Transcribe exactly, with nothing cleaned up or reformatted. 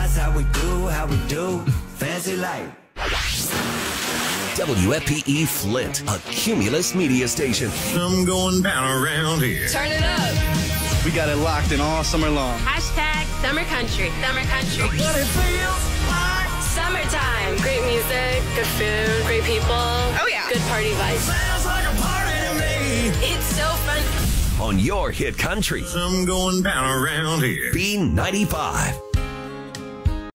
That's how we do, how we do. Fancy life. W F B E Flint, a Cumulus media station. I'm going down around here. Turn it up. We got it locked in all summer long. Hashtag summer country. Summer country. What it feels like. Summertime. Great music, good food, great people. Oh, yeah. Good party vibes. Sounds like a party to me. It's so fun. On your hit country. I'm going down around here. B ninety-five.